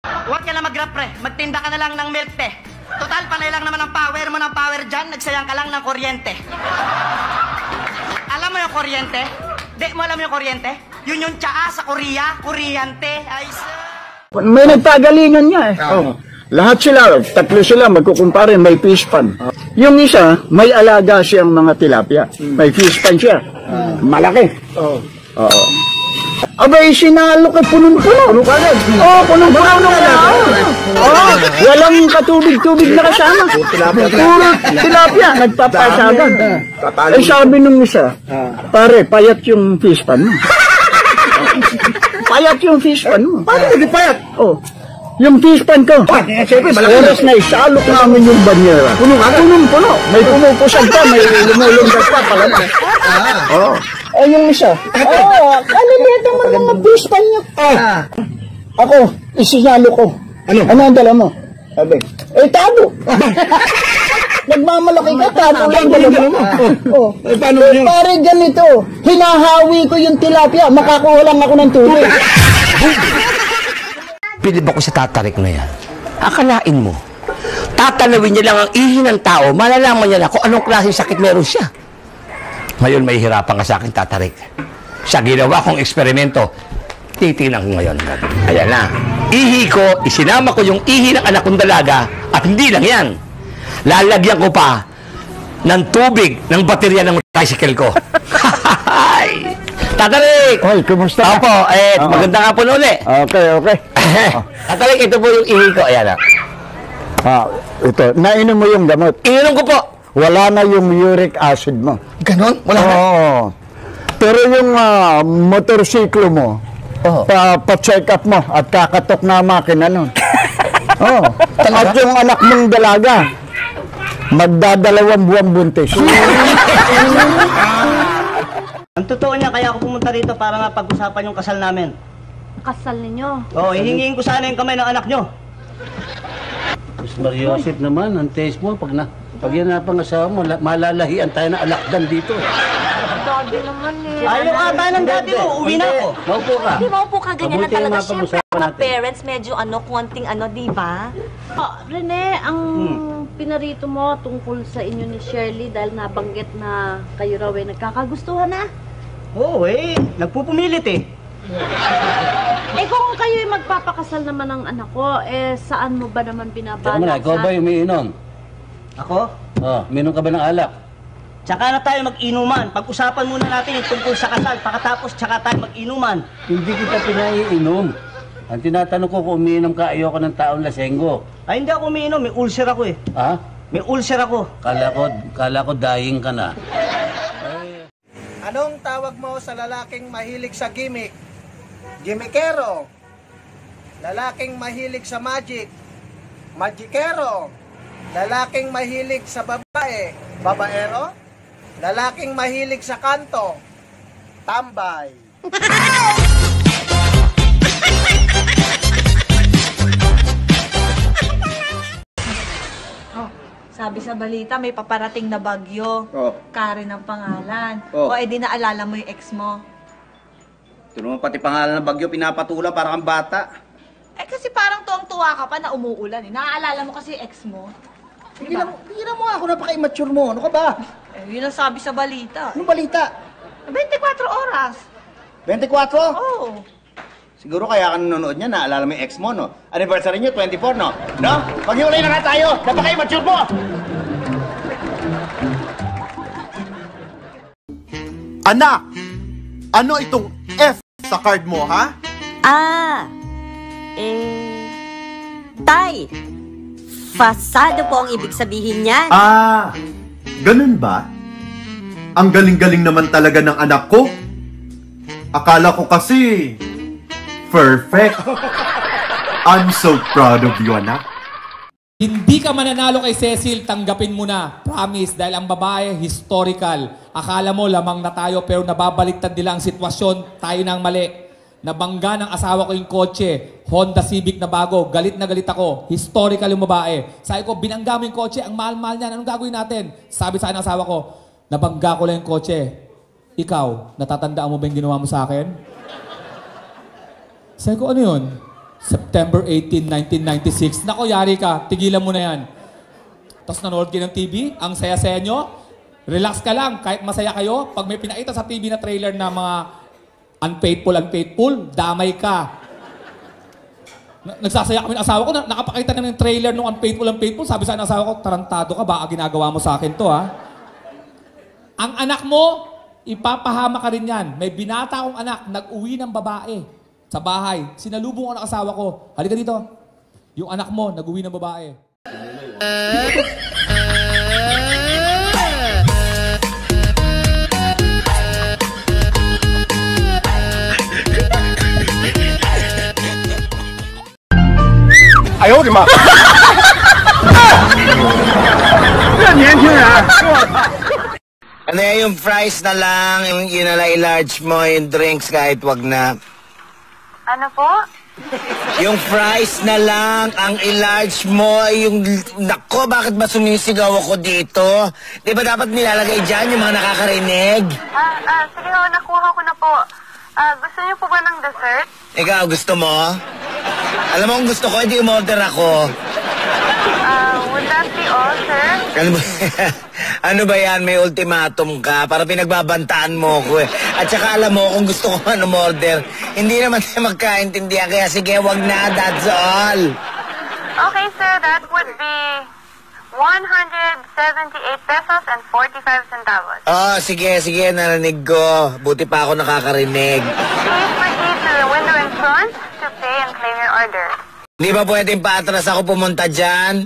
Huwag ka na mag-rap, pre. Magtinda ka na lang ng milk tea. Total, panay lang naman ang power mo ng power dyan. Nagsayang ka lang ng kuryente. Alam mo yung kuryente? Di mo alam yung kuryente? Yun yung tsaa sa Korea. Kuryente. Ay, may nagpagalingan niya eh. Oh. Lahat sila, tatlo sila, magkukumpare, may fish pan. Yung isa, may alaga siyang mga tilapia. May fish pan siya. Malaki. Oo. Abay, sinalo ka punong-puno. Puno ka agad. Oo, punong-puno na. Oo, walang katubig-tubig na kasama. Puro tilapia, nagpapasagan. Eh, sabi nung isa, pare, payat yung fish pan mo. Payat yung fish pan mo. Paano hindi payat? Oh. Yung fish pan ko. Siyempre, oras na isalok namin yung banyera. Puno ka? Punong-puno. May pumupusag pa, may lumulunggat pa palabas. Oo. Eh, yung isa. Ano dito mo mga fish pan niya? Ako, isinalo ko. Ano ang dala mo? Sabi, tabo. Nagmamalaki ka, tabo lang dala mo. Paano yun? Pare ganito, hinahawi ko yung tilapia, makakuha lang ako ng tubig. Bilib ako sa tatarik na yan. Akalain mo, tatanawin niya lang ang ihi ng tao, malalaman niya na kung anong klaseng sakit meron siya. Ngayon may hirapan ka sa akin, tatarik. Sa ginawa kong eksperimento, titingnan ko ngayon. Ayan na. Ihi ko, isinama ko yung ihi ng anak kong dalaga, at hindi lang yan. Lalagyan ko pa ng tubig ng baterya ng tricycle ko. Tatarik! Hoy, kumusta? Opo, maganda nga po uli. Okay. Tatarik, ito po yung ihi ko. Ayan na. Ito, nainom mo yung gamot. Ininom ko po. Wala na yung uric acid mo. Ganon? Wala na? Oo. Pero yung motorsiklo mo, pa-check up mo at kakatok na makina nun. At yung anak mong dalaga, magdadalawang buwang buntis. ang totoo niya, kaya ako pumunta rito para nga pag-usapan yung kasal namin. Kasal ninyo? Oo, hihingin ko sana yung kamay ng anak nyo. Mas Mariosip naman, ang taste mo, pag yan na pangasawa mo, malalahian tayo na alakdan dito. Daddy naman eh. Ayaw ata ng daddy mo, uwi na ako. Maupo ka. Hindi maupo ka, ganyan na Mabuti yung talaga. mga Siyempre, pag-usapan mga natin. parents, medyo konting di ba? Rene, ang pinarito mo tungkol sa inyo ni Shirley dahil nabanggit na kayo raw ay nagkakagustuhan na. Oo nagpupumilit eh. Kung kayo ay magpapakasal naman ng anak ko, saan mo ba naman Teka binabalak muna, ikaw ba yung umiinom? Ako? Minom ka ba ng alak? Tsaka na tayo mag-inuman. Pag-usapan muna natin yung tungkol sa kasal. Pagkatapos, tsaka tayo mag-inuman. Hindi kita pinaiinom. Ang tinatanong ko kung umiinom ka, ayoko ng taong lasenggo. Ay, hindi ako umiinom. May ulcer ako eh. Ha? May ulcer ako. Kala ko dying ka na. Anong tawag mo sa lalaking mahilig sa gimmick? Gimmickero. Lalaking mahilig sa magic? Magikero. Lalaking mahilig sa babae? Babaero. Lalaking mahilig sa kanto? Tambay. Sabi sa balita, may paparating na bagyo. Karen ang pangalan. Edi naalala mo yung ex mo. Ito naman pati pangalan ng bagyo, pinapatula para kang bata. Kasi parang tuwang-tuwa ka pa na umuulan eh. Naaalala mo kasi ex mo. Diba? Bira mo ako, napaka-immature mo. Ano ka ba? Yun ang sabi sa balita. Anong balita? 24 oras. 24? Oo. Siguro kaya ka nanonood niya, naalala mo yung ex mo, no? Anniversary niyo, 24, no? No? Maghiwalay na nga tayo! Napaka-immature mo! Anak! Ano itong F sa card mo, ha? Tay! Fasado po ang ibig sabihin niyan. Ganun ba? Ang galing-galing naman talaga ng anak ko. Akala ko kasi perfect. I'm so proud of you, anak. Hindi ka mananalo kay Cecil, tanggapin mo na. Promise, dahil ang babae, historical. Akala mo lamang na tayo pero nababaliktad nila ang sitwasyon, tayo na ang mali. Nabangga ng asawa ko yung kotse, Honda Civic na bago, galit na galit ako, historical yung babae. Sabi ko, binangga mo yung kotse, ang mahal-mahal niyan, anong gagawin natin? Sabi sa akin ng asawa ko, nabangga ko lang yung kotse. Ikaw, natatandaan mo ba yung ginawa mo sa akin? Sabi ko, ano yun? September 18, 1996. Nako, yari ka. Tigilan mo na yan. Tapos nanood kayo ng TV. Ang saya-saya nyo. Relax ka lang. Kahit masaya kayo, pag may pinakita sa TV na trailer na mga unfaithful, damay ka. Nagsasaya kami ng asawa ko. Nakapakita na ng trailer ng unfaithful. Sabi sa asawa ko, tarantado ka. Baka ginagawa mo sa akin to, ha? Ang anak mo, ipapahama ka rin yan. May binata akong anak, nag-uwi ng babae sa bahay. Sinalubong ko ng asawa ko. Halika dito. Yung anak mo, nag-uwi ng babae. Ayaw, di ba? Ano yung fries na lang, yung i-large mo, yung drinks kahit wag na. Ano po? Yung fries na lang, ang i-large mo, yung... Nako, bakit ba sumisigaw ako dito? Di ba dapat nilalagay dyan yung mga nakakarinig? Sige ho, nakuha ko na po. Gusto niyo po ba ng dessert? Ikaw, gusto mo? Alam mo kung gusto ko, hindi umorder ako. Would that be all, sir? Ano ba yan? May ultimatum ka? Para pinagbabantaan mo ko eh. At saka alam mo, kung gusto ko man umorder, hindi naman tayo magkaintindihan. Kaya sige, wag na. That's all. Okay, sir. That would be 178 pesos and 45 centavos. Oh, sige, narinig ko. Buti pa ako nakakarinig. Please proceed to the window in front to pay and claim your order. Di ba pwedeng paatras ako pumunta dyan?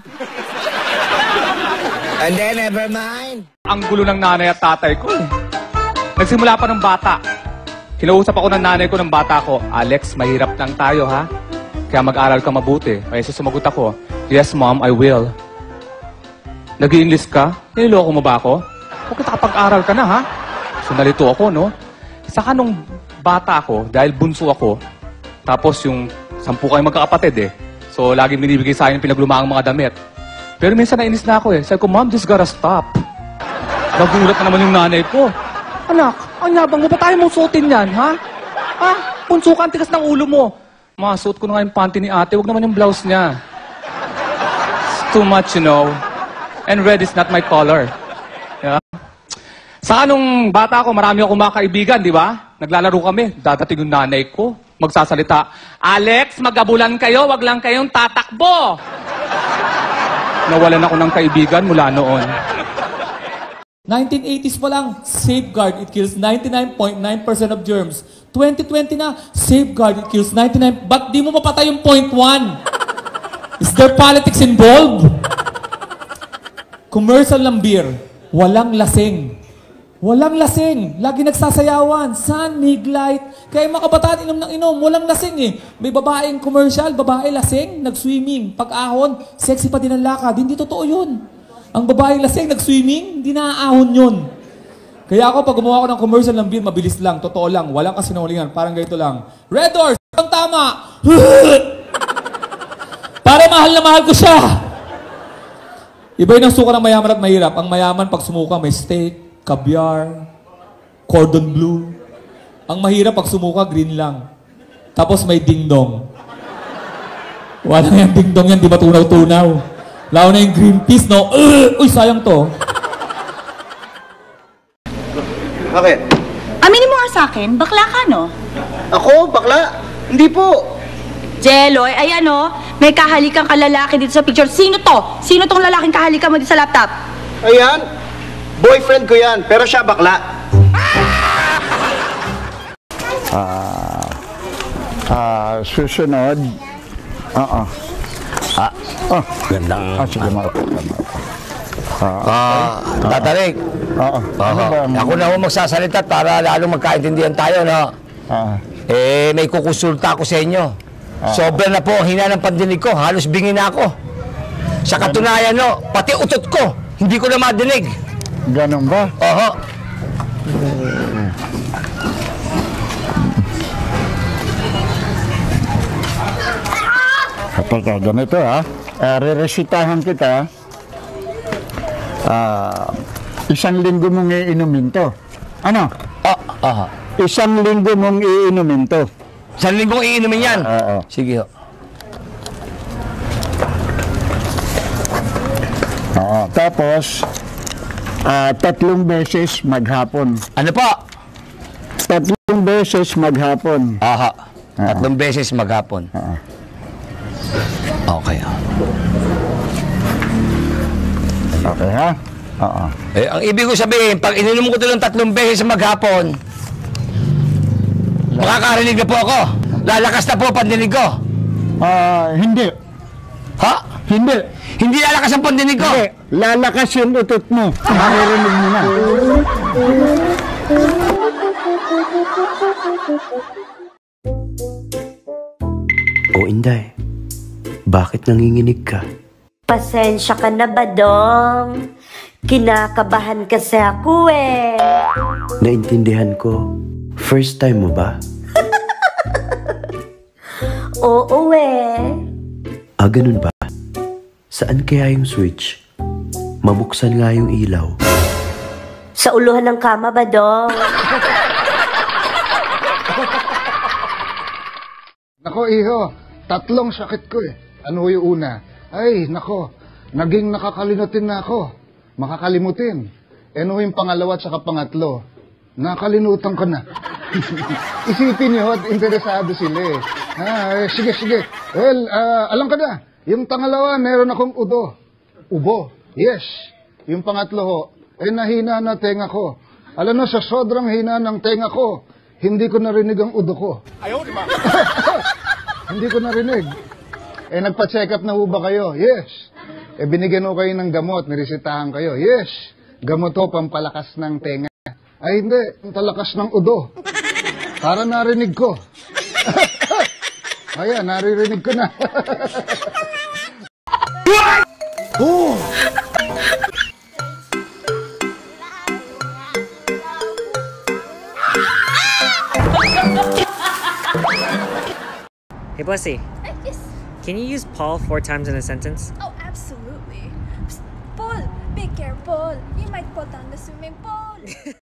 And then, never mind. Ang gulo ng nanay at tatay ko eh. Nagsimula pa ng bata. Kinausap ako ng nanay ko ng bata ko, Alex, mahirap lang tayo ha? Kaya mag-aral ka mabuti. Kaya sumagot ako, yes mom, I will. Nag-i-enlist ka? Niloloko mo ba ako? Bakit nakapag-aral ka na ha? So nalito ako no? Saka nung bata ako, dahil bunso ako, tapos yung 10 kayong magkakapatid eh. So laging binibigay sa akin yung pinaglumaang mga damit. Pero minsan nainis na ako eh. Sabi ko, Mom, this gotta stop. Nagulat na naman yung nanay ko. Anak, ang yabang mo, ba tayo mong suotin yan, ha? Ha? Punso ka, ang tigas ng ulo mo. Suot ko na nga yung panty ni ate, wag naman yung blouse niya. It's too much, you know. And red is not my color. Yeah? Sa anong bata ako, marami akong mga kaibigan, di ba? Naglalaro kami, dadating yung nanay ko. Magsasalita, Alex, magabulan kayo, wag lang kayong tatakbo. Nawalan ako ng kaibigan mula noon. 1980s pa lang, Safeguard, it kills 99.9% of germs. 2020 na, Safeguard, it kills 99%. Ba't di mo mapatay yung 0.1? Is there politics involved? Commercial ng beer, walang lasing. Walang lasing. Lagi nagsasayawan. Sun, Miglight. Kaya mga kabataan inom ng inom. Walang lasing eh. May babaeng commercial, babae lasing, nag-swimming. Pag-ahon, sexy pa din ang lakad. Hindi totoo yun. Ang babaeng lasing, nag-swimming, hindi naaahon yun. Kaya ako, pag gumawa ko ng commercial ng beer, mabilis lang, totoo lang. Walang kasinungalingan. Parang ganito lang. Red Doors, ang tama. Para mahal na mahal ko siya. Iba yun ang suka ng mayaman at mahirap. Ang mayaman, pag sumuka, may steak, caviar, cordon bleu. Ang mahirap pag sumuka, green lang. Tapos may dingdong. Wala yung dingdong yan, di ba tunaw-tunaw? Lalo na yung green peas, no? Uy, sayang to. Bakit? Aminin mo nga sa akin, bakla ka, no? Ako? Bakla? Hindi po. Jeloy, ay ano, may kahalikan ka lalaki dito sa picture. Sino to? Sino tong lalaking kahalikan mo dito sa laptop? Ayan. Boyfriend ko yan, pero siya bakla. Susunod. Gandang... Sige, Tatarik. Oo. Ako na ako magsasalita para lalong magkaintindihan tayo, no? May kukonsulta ako sa inyo. Sobra na po ang hina ng pandinig ko. Halos bingi na ako. Sa katunayan, no, pati utot ko, hindi ko na madinig. Ganun ba? Oho. Teka, ganito ha. Re-resitahan kita. 1 linggo mong iinumin to. Ano? 1 linggo mong iinumin to. 1 linggong iinumin yan? Oo. Sige ho. Tapos, 3 beses maghapon. Ano po? 3 beses maghapon. Aha. 3 beses maghapon. Okay. Okay, ha? Oo. Eh, ang ibig ko sabihin, pag ininom ko ito ng 3 beses maghapon, makakarinig na po ako. Lalakas na po pandinig ko. Hindi. Ha? Hindi. Hindi lalakas ang pandinig ko. Hindi. Lalakas yung utot mo. Maririnig mo na. O Inday, bakit nanginginig ka? Pasensya ka na ba, Dong? Kinakabahan kasi ako eh. Naintindihan ko. First time mo ba? Oo eh. Ganun ba? Saan kaya yung switch? Mabuksan nga yung ilaw. Sa uluhan ng kama ba, Dong? Nako, iho. 3 sakit ko eh. Ano yung una? Ay, nako. Naging nakakalimutin na ako. Makakalimutin. Ano yung pangalawa at saka pangatlo? Nakalimutan ko na. Isipin niyo at interesado sila eh. Sige. Well, alam ka na. Yung pangalawa, meron akong ubo. Yes. Yung pangatlo ho, nahina na tenga ko. Alam mo, sa sobrang hina ng tenga ko, hindi ko narinig ang udo ko. Ayaw, di ba? Hindi ko narinig. Nagpa-check up na ho ba kayo? Yes. Binigyan ho kayo ng gamot, niresetahan kayo. Yes. Gamot ho, pampalakas ng tenga. Ay, hindi. Pampalakas ng udo. Para narinig ko. Ayan, naririnig ko na. Oh! Hey, Blessy. Yes. Can you use Paul 4 times in a sentence? Oh, absolutely. Psst, Paul, be careful. You might fall down the swimming pool.